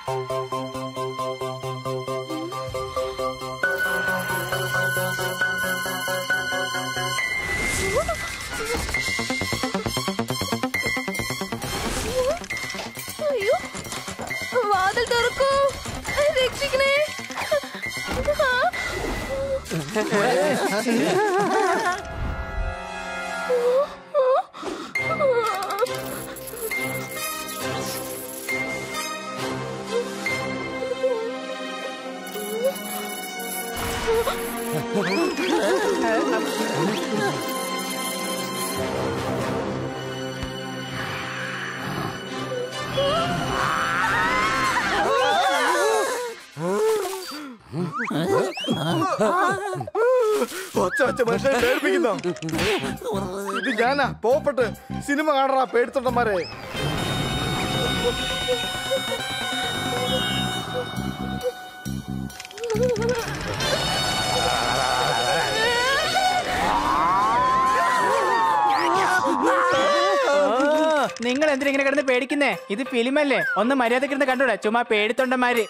അയ്യോ, വാതിൽ തുറക്കൂ, രക്ഷിക്കണേ. മനുഷ്യനെ പേടിപ്പിക്കുന്നോ? ഇത് ഞാനാ പോപ്പെട്ട് സിനിമ കാണാ പേടിത്തൊണ്ടന്മാരെ. നിങ്ങൾ എന്തിനാ ഇങ്ങനെ കിടന്ന് പേടിക്കുന്നേ? ഇത് ഫിലിമല്ലേ, ഒന്ന് മര്യാദക്കിരുന്ന് കണ്ടൂടാ, ചുമ്മാ പേടിത്തൊണ്ടന്മാര്.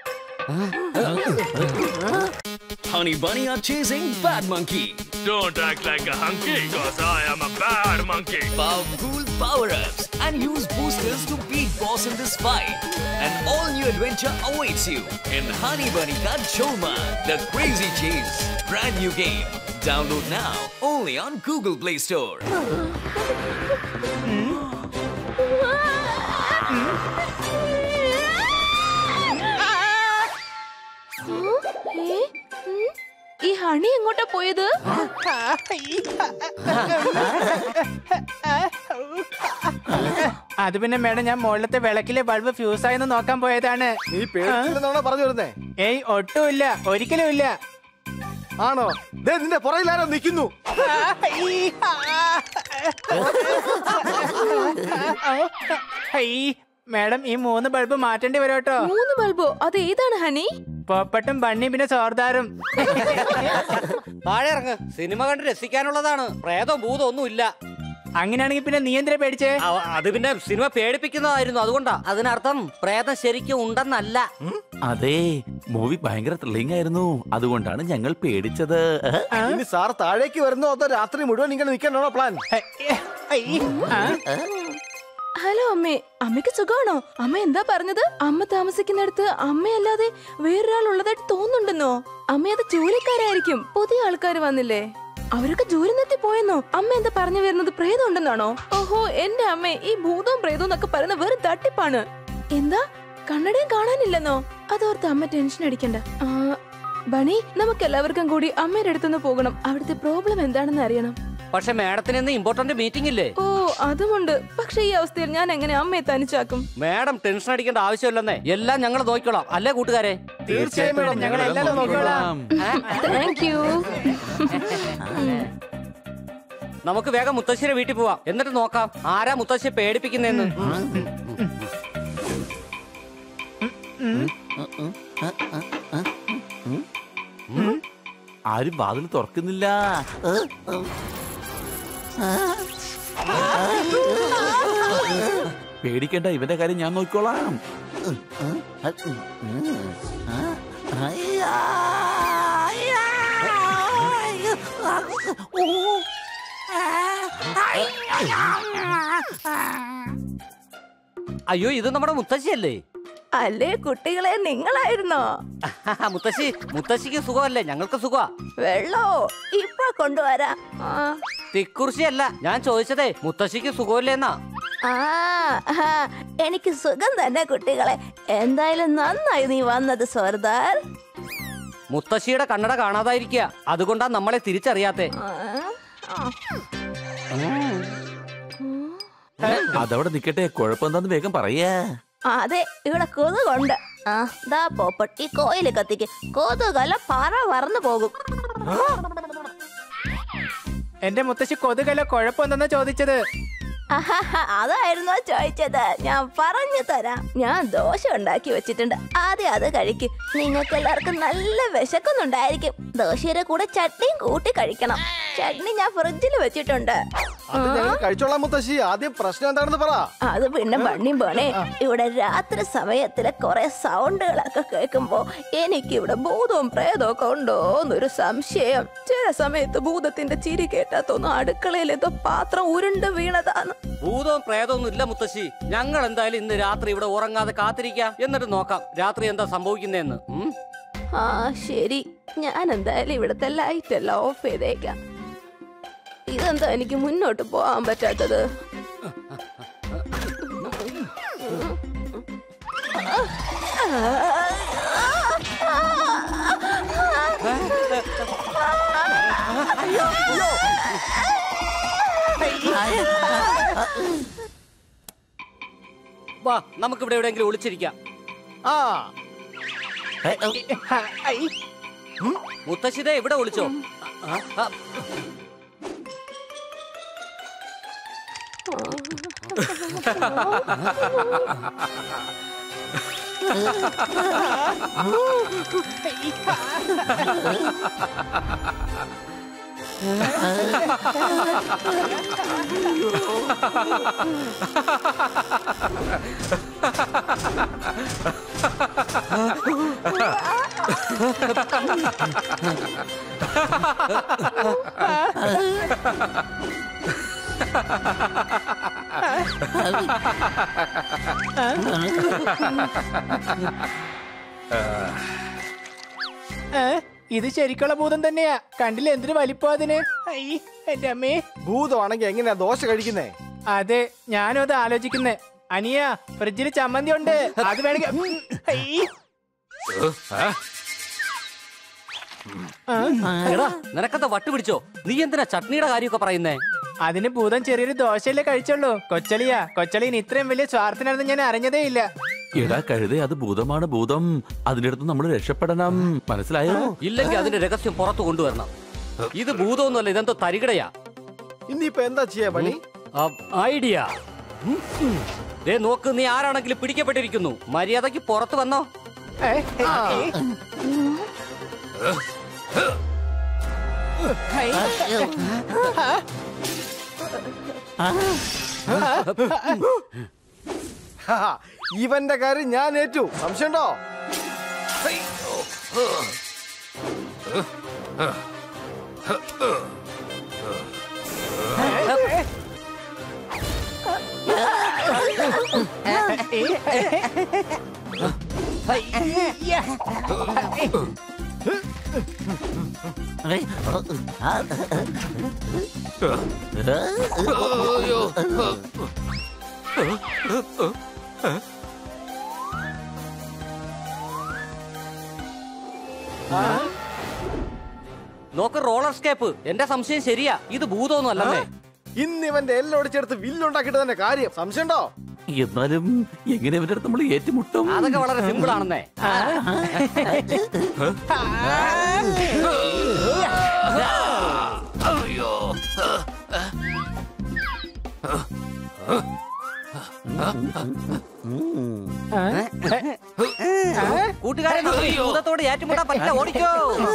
Honey Bunny are chasing Bad Monkey. Don't act like a hunky, cause I am a bad monkey. Powerful power-ups and use boosters to beat boss in this fight. An all-new adventure awaits you in Honey Bunny Ka Jholmaal, the Crazy Chase. Brand new game. Download now only on Google Play Store. ഈ honey എങ്ങോട്ടാ പോയത്? അത് പിന്നെ madam, ഞാൻ മുകളിലത്തെ വിളക്കിലെ bulb fuse ആയെന്ന് നോക്കാൻ പോയതാണ്. നീ പേടിച്ചില്ലെന്നാണോ പറഞ്ഞു വരുന്നേ? ഏയ്, ഒട്ടുമില്ല, ഒരിക്കലും ഇല്ല. ആണോ? നിന്റെ പുറകിലാരോ നിൽക്കുന്നു. മേഡം, ഈ 3 ബൾബ് മാറ്റേണ്ടി വരും കേട്ടോ. 3 ബൾബോ? അത് ഏതാണ് ഹണി? പോപ്പട്ടും ബണ്ണിയും പിന്നെ സോർദാറും. താഴെ ഇറങ്ങ്, സിനിമ കണ്ട് രസിക്കാനുള്ളതാണ്, പ്രേതം ഭൂതം ഒന്നും ഇല്ല. അങ്ങനെയാണെങ്കിൽ പിന്നെ നീ എന്തിനാ പേടിച്ചേ? അത് പിന്നെ സിനിമ പേടിപ്പിക്കുന്നതായിരുന്നു, അതുകൊണ്ടാ. അതിനർത്ഥം പ്രേതം ശരിക്കും ഉണ്ടെന്നല്ല. അതെ, മൂവി ഭയങ്കര ത്രില്ലിംഗ് ആയിരുന്നു, അതുകൊണ്ടാണ് ഞങ്ങൾ പേടിച്ചത്. ഇനി സാർ താഴേക്ക് വരുന്നോ അതോ രാത്രി മുഴുവൻ ഇങ്ങനെ നിൽക്കാനാണോ പ്ലാൻ? ഹലോ അമ്മേ, അമ്മയ്ക്ക് സുഖമാണോ? അമ്മ എന്താ പറഞ്ഞത്? അമ്മ താമസിക്കുന്നിടത്ത് അമ്മയല്ലാതെ വേറൊരാൾ ഉള്ളതായിട്ട് തോന്നുന്നുണ്ടെന്നോ? അമ്മ അത് ജോലിക്കാരായിരിക്കും, പുതിയ ആൾക്കാർ വന്നില്ലേ, അവരൊക്കെ ജോലി നിർത്തി പോയെന്നോ? അമ്മ എന്താ പറഞ്ഞു വരുന്നത്? പ്രേതം ഉണ്ടെന്നാണോ? ഓഹോ, എന്റെ അമ്മേ, ഈ ഭൂതവും പ്രേതവും എന്നൊക്കെ പറയുന്ന വെറും തട്ടിപ്പാണ്. എന്താ, കണ്ണടയും കാണാനില്ലെന്നോ? അതോർത്ത് അമ്മ ടെൻഷൻ അടിക്കണ്ട. ബണി, നമുക്ക് എല്ലാവർക്കും കൂടി അമ്മയുടെ അടുത്തൊന്ന് പോകണം, അവിടുത്തെ പ്രോബ്ലം എന്താണെന്ന് അറിയണം. പക്ഷെ മാഡത്തിന് ഇന്ന് ഇമ്പോർട്ടന്റ് മീറ്റിംഗ് ഇല്ലേ? ഓ, അതുമുണ്ട്. പക്ഷെ ഈ അവസ്ഥയിൽ ഞാൻ എങ്ങനെ അമ്മയെ തനിച്ചാക്കും? മാഡം ടെൻഷൻ അടിക്കേണ്ട ആവശ്യമില്ലെന്നേ, എല്ലാം ഞങ്ങൾ നോക്കിക്കോളാം, അല്ലേ കൂട്ടുകാരെ? തീർച്ചയായും ഞങ്ങൾ എല്ലാം നോക്കിക്കോളാം. Thank you. നമുക്ക് വേഗം മുത്തശ്ശിയുടെ വീട്ടിൽ പോവാം, എന്നിട്ട് നോക്കാം ആരാ മുത്തശ്ശിയെ പേടിപ്പിക്കുന്നതെന്ന്. ആരും വാതിൽ തുറക്കുന്നില്ല. പേടിക്കണ്ട, ഇവന്റെ കാര്യം ഞാൻ നോക്കിക്കോളാം. അയ്യോ, ഇത് നമ്മുടെ മുത്തശ്ശിയല്ലേ? അല്ലേ കുട്ടികളെ, നിങ്ങളായിരുന്നോ? മുത്തശ്ശിക്ക് സുഖമല്ലേ? ഞങ്ങൾക്ക് സുഖമാ. വെള്ളോ ഇപ്പൊ കൊണ്ടുവരാ. തിക്കുറിശിയല്ല ഞാൻ ചോദിച്ചതേ, മുത്തശ്ശിക്ക് സുഖമില്ലേന്നാ. എനിക്ക് സുഖം തന്നെ കുട്ടികളെ. എന്തായാലും നന്നായി നീ വന്നത് സോർദാർ. മുത്തശ്ശിയുടെ കണ്ണട കാണാതായിരിക്കുക, അതുകൊണ്ടാ നമ്മളെ തിരിച്ചറിയാത്തെ. അതവിടെ നിക്കട്ടെ, കുഴപ്പമെന്താന്ന് വേഗം പറയാ. അതെ, ഇവിടെ കൊതുകൊണ്ട്. ദാ പോപ്പട്ട്, ഈ കോയില് കത്തിക്ക്, കൊതുകല്ല പറ പറന്നു പോകും. എന്റെ മുത്തശ്ശി കൊതുകല്ല, കുഴപ്പമെന്തെന്നാ ചോദിച്ചത്? അതായിരുന്നോ ചോദിച്ചത്? ഞാൻ പറഞ്ഞു തരാം. ഞാൻ ദോശ ഉണ്ടാക്കി വെച്ചിട്ടുണ്ട്, ആദ്യം അത് കഴിക്കും. നിങ്ങൾക്ക് എല്ലാവർക്കും നല്ല വിശക്കുന്നുണ്ടായിരിക്കും. ദോശയുടെ കൂടെ ചട്നിയും കൂട്ടി കഴിക്കണം. ചട്നി ഞാൻ ഫ്രിഡ്ജിൽ വെച്ചിട്ടുണ്ട്. അത് ഞങ്ങൾ കഴിച്ചോളാം മുത്തശ്ശി. ആദ്യം പ്രശ്നം എന്താണെന്ന് പറ. അത് പിന്നെ ബണ്ണി പോണേ, ഇവിടെ രാത്രി സമയത്തിലെ കുറെ സൗണ്ടുകളൊക്കെ കേൾക്കുമ്പോ എനിക്ക് ഇവിടെ ഭൂതവും പ്രേതവും ഒക്കെ ഉണ്ടോ എന്നൊരു സംശയം. ചില സമയത്ത് ഭൂതത്തിന്റെ ചിരി കേട്ടാ തോന്നും അടുക്കളയിൽ എന്തോ പാത്രം ഉരുണ്ട് വീണതാണ്. ഭൂതവും പ്രേതമൊന്നും ഇല്ല മുത്തശ്ശി. ഞങ്ങൾ എന്തായാലും ഇന്ന് രാത്രി ഇവിടെ ഉറങ്ങാതെ കാത്തിരിക്കാം, എന്നിട്ട് നോക്കാം രാത്രി എന്താ സംഭവിക്കുന്നതെന്ന്. ആ ശരി, ഞാൻ എന്തായാലും ഇവിടുത്തെ ലൈറ്റ് എല്ലാം ഓഫ് ചെയ്തേക്കാം. ഇതെന്താ എനിക്ക് മുന്നോട്ട് പോകാൻ പറ്റാത്തത്? വാ, നമുക്കിവിടെ എവിടെയെങ്കിലും ഒളിച്ചിരിക്കാം. മുത്തശ്ശിതേ ഇവിടെ ഒളിച്ചോ? ഇത് ശരിക്കുള്ള ഭൂതം തന്നെയാ. കണ്ടില്ല എന്തൊരു വലിപ്പം അതിന്. എന്റെ അമ്മേ, ഭൂതമാണെങ്കിൽ എങ്ങനെയാ ദോശ കഴിക്കുന്നേ? അതെ, ഞാനും അത് ആലോചിക്കുന്നേ. അനിയ, ഫ്രിഡ്ജിൽ ചമ്മന്തി ഉണ്ട്, അത് വേണമെങ്കിൽ. നിനക്കെന്താ വട്ട് പിടിച്ചോ? നീ എന്തിനാ ചട്നിയുടെ കാര്യമൊക്കെ പറയുന്നേ? അതിന് ഭൂതം ചെറിയൊരു ദോശയല്ലേ കഴിച്ചുള്ളൂ. കൊച്ചളിയാ, കൊച്ചളിന് ഇത്രയും വലിയ സ്വാർത്ഥനാണെന്ന് ഞാൻ അറിഞ്ഞതേ ഇല്ല. എടാ കഴുതേ, അത് ഭൂതമാണ് ഭൂതം. അതിന്റെ അടുത്ത് നമ്മൾ രക്ഷപ്പെടണം, മനസ്സിലായോ? ഇല്ലെങ്കിൽ അതിന്റെ രഹസ്യം പുറത്തു കൊണ്ടുവരണം. ഇത് ഭൂതമൊന്നുമല്ല, ഇതെന്തോ തരികിടയാ. ഇനിയിപ്പോ എന്താ ചെയ്യാ പണി? ഐഡിയ. നോക്ക്, നീ ആരാണെങ്കിലും പിടിക്കപ്പെട്ടിരിക്കുന്നു. മര്യാദക്ക് പുറത്തു വന്നോ. ഇവന്റെ കാര്യം ഞാൻ ഏറ്റു. സംശയമുണ്ടോ? നോക്ക്, റോളർ സ്കേപ്പ്. എന്റെ സംശയം ശരിയാ, ഇത് ഭൂതമൊന്നും അല്ലേ. ഇന്ന് ഇവന്റെ എല്ലോട് ചേർത്ത് വില്ലുണ്ടാക്കിയിട്ട് തന്നെ കാര്യം. സംശയമുണ്ടോ? എന്നാലും എങ്ങനെ ഇവന്റെ അടുത്ത് നമ്മൾ ഏറ്റുമുട്ടും? അതൊക്കെ വളരെ സിമ്പിൾ ആണെന്നേ. കൂട്ടുകാരെ, ഭൂതത്തോട് ഏറ്റുമുട്ടാൻ പറ്റില്ല, ഓടിക്കോ.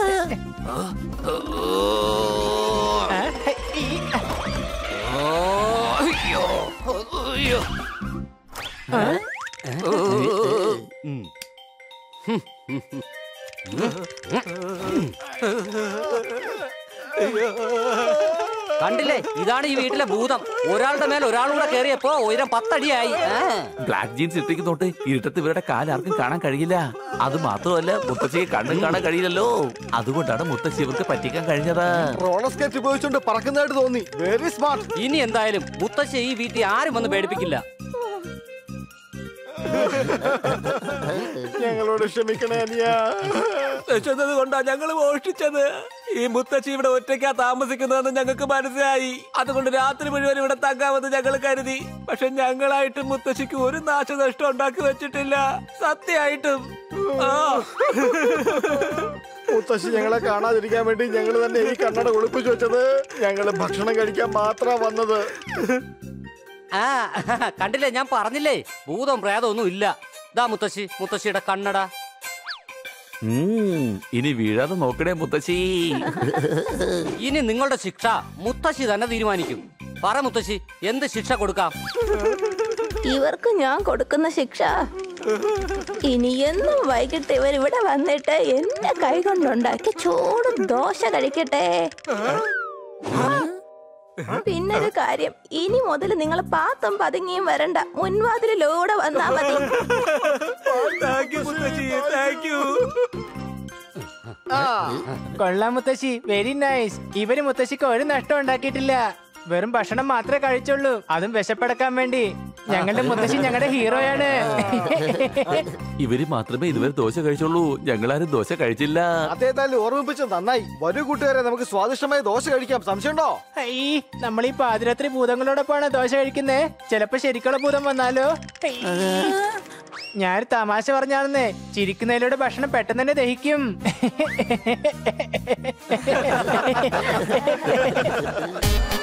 കണ്ടില്ലേ, ഇതാണ് ഈ വീട്ടിലെ ഭൂതം. ഒരാളുടെ മേൽ ഒരാളൂടെ കയറിയപ്പോ ഉയരം 10 അടിയായി. ബ്ലാക്ക് ജീൻസ് ഇട്ടിരിക്കുന്നോട്ട് ഇരുട്ടത്ത് ഇവരുടെ കാലാർക്കും കാണാൻ കഴിയില്ല. അത് മാത്രമല്ല, മുത്തശ്ശിക്ക് കണ്ണും കാണാൻ കഴിയില്ലല്ലോ. അതുകൊണ്ടാണ് മുത്തശ്ശി ഇവർക്ക് പറ്റിക്കാൻ കഴിഞ്ഞത്. റോളർ സ്കേറ്റ് ഉപയോഗിച്ചുകൊണ്ട് പറക്കുന്നതായിട്ട് തോന്നി. Very smart. ഇനി എന്തായാലും മുത്തശ്ശി ഈ വീട്ടിൽ ആരും വന്ന് പേടിപ്പിക്കില്ല. ഞങ്ങളോട് ക്ഷമിക്കണേ അനിയ. വിശന്നത് കൊണ്ടാ ഞങ്ങൾ മോഷ്ടിച്ചത്. ഈ മുത്തശ്ശി ഇവിടെ ഒറ്റയ്ക്കാ താമസിക്കുന്നതെന്ന് ഞങ്ങൾക്ക് മനസ്സിലായി. അതുകൊണ്ട് രാത്രി മുഴുവൻ ഇവിടെ തങ്ങാമെന്ന് ഞങ്ങൾ കരുതി. പക്ഷെ ഞങ്ങളായിട്ടും മുത്തശ്ശിക്ക് ഒരു നാശനഷ്ടം ഉണ്ടാക്കി വെച്ചിട്ടില്ല. സത്യമായിട്ടും. മുത്തശ്ശി ഞങ്ങളെ കാണാതിരിക്കാൻ വേണ്ടി ഞങ്ങൾ തന്നെ ഈ കണ്ണട ഒളിപ്പിച്ചു വെച്ചത്. ഞങ്ങള് ഭക്ഷണം കഴിക്കാൻ മാത്രമാ വന്നത്. കണ്ടില്ലേ, ഞാൻ പറഞ്ഞില്ലേ, ഭൂതം പ്രേതമൊന്നും ഇല്ല. ദാ മുത്തശ്ശി, മുത്തശ്ശിയുടെ കണ്ണട. ഇനി വീഴാതെ നോക്കണേ മുത്തശ്ശി. ഇനി നിങ്ങളുടെ ശിക്ഷ മുത്തശ്ശി തന്നെ തീരുമാനിക്കും. പറ മുത്തശ്ശി, എന്ത് ശിക്ഷ കൊടുക്കാം? ഇവർക്ക് ഞാൻ കൊടുക്കുന്ന ശിക്ഷ, ഇനി എന്നും വൈകിട്ട് ഇവർ ഇവിടെ വന്നിട്ട് എന്നെ കൈകൊണ്ടുണ്ടാക്കി ചൂട് ദോശ കഴിക്കട്ടെ. പിന്നൊരു കാര്യം, ഇനി മുതൽ നിങ്ങൾ പാത്തും പതുങ്ങിയും വരണ്ട, മുൻവാതിലൂടെ വന്നാ മതി. കൊള്ളാം മുത്തശ്ശി, വെരി നൈസ്. ഇവര് മുത്തശ്ശിക്ക് ഒരു നഷ്ടം ഉണ്ടാക്കിയിട്ടില്ല. വെറും ഭക്ഷണം മാത്രമേ കഴിച്ചുള്ളൂ, അതും വിശപ്പടക്കാൻ വേണ്ടി. ഞങ്ങളുടെ മുത്തശ്ശി ഞങ്ങളുടെ ഹീറോയാണ്. ഇവര് മാത്രമേ ഇതുവരെ ദോശ കഴിച്ചുള്ളൂ, ഞങ്ങളാരും ദോശ കഴിച്ചില്ല. അതേതായാലും ഓർമ്മിപ്പിച്ചത് നന്നായി. വരൂ കൂട്ടുകാരെ, നമുക്ക് സ്വാദിഷ്ടമായ ദോശ കഴിക്കാം. സംശയമുണ്ടോ? നമ്മൾ ഈ പാതിരാത്രി ഭൂതങ്ങളോടൊപ്പമാണ് ദോശ കഴിക്കുന്നേ. ചിലപ്പോ ശരിക്കുള്ള ഭൂതം വന്നാലോ? ഞാൻ തമാശ പറഞ്ഞാണെന്നേ, ചിരിക്കുന്നതിലൂടെ ഭക്ഷണം പെട്ടെന്ന് തന്നെ ദഹിക്കും.